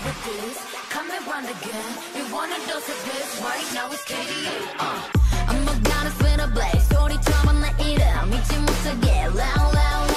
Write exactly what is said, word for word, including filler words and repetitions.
with this. Come and run again. You want a dose of this? Right now it's K D A. Uh. I'm a goddess with a blaze. 소리처럼 나 이름 잊지 못하게 loud loud